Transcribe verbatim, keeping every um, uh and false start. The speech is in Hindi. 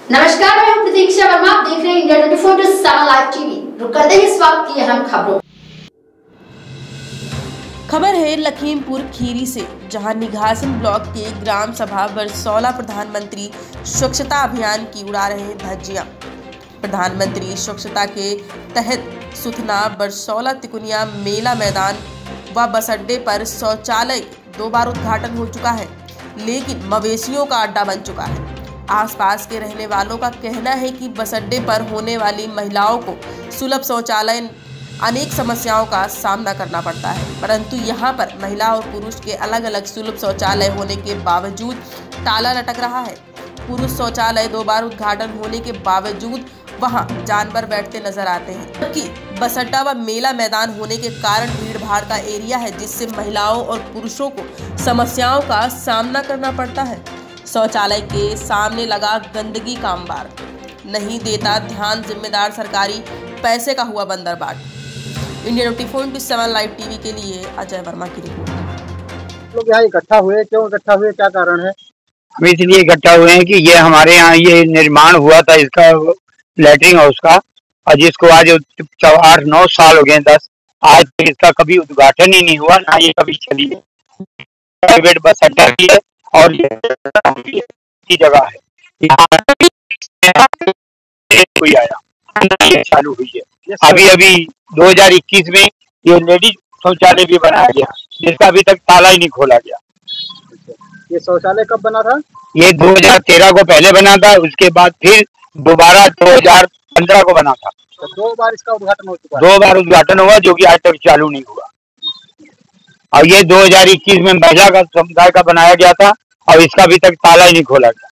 नमस्कार, मैं हूं प्रतीक्षा वर्मा। आप देख रहे हैं India twenty four seven live TV. रुक करते हैं इस वक्त की अहम खबरों। खबर है लखीमपुर खीरी से, जहां निघासन ब्लॉक के ग्राम सभा बरसौला प्रधानमंत्री स्वच्छता अभियान की उड़ा रहे धज्जियां। प्रधानमंत्री स्वच्छता के तहत सुथना बरसौला तिकुनिया मेला मैदान व बस अड्डे पर शौचालय दो बार उद्घाटन हो चुका है, लेकिन मवेशियों का अड्डा बन चुका है। आसपास के रहने वालों का कहना है कि बस अड्डे पर होने वाली महिलाओं को सुलभ शौचालय अनेक समस्याओं का सामना करना पड़ता है, परंतु यहां पर महिला और पुरुष के अलग अलग सुलभ शौचालय होने के बावजूद ताला लटक रहा है। पुरुष शौचालय दो बार उद्घाटन होने के बावजूद वहां जानवर बैठते नजर आते हैं, जबकि बस अड्डा व मेला मैदान होने के कारण भीड़ भाड़ का एरिया है, जिससे महिलाओं और पुरुषों को समस्याओं का सामना करना पड़ता है। शौचालय के सामने लगा गंदगी का अंबार, नहीं देता ध्यान जिम्मेदार सरकारी पैसे का हुआ बंदरबाट। India twenty four seven live TV के लिए अजय वर्मा की रिपोर्ट। लोग यहाँ इकट्ठा हुए, क्यों इकट्ठा हुए, क्या कारण है? हम इसलिए इकट्ठा हुए हैं कि ये हमारे यहाँ ये निर्माण हुआ था इसका लैट्रिन हाउस का, और जिसको आज आठ नौ साल हो गए, दस आज तक इसका कभी उद्घाटन ही नहीं हुआ, ना ये कभी चली है। प्राइवेट बस अड्डा भी है और की जगह है, कोई आया चालू हुई है। अभी अभी दो हज़ार इक्कीस में ये लेडीज शौचालय भी बनाया गया, जिसका अभी तक ताला ही नहीं खोला गया। ये शौचालय कब बना था? ये दो हज़ार तेरह को पहले बना था, उसके बाद फिर दोबारा दो हज़ार पंद्रह को बना था। तो दो बार इसका उद्घाटन हो चुका है। दो बार उद्घाटन हुआ, जो कि आज तक चालू नहीं हुआ। और ये दो हज़ार इक्कीस में महिला का समुदाय का बनाया गया था, और इसका अभी तक ताला ही नहीं खोला गया।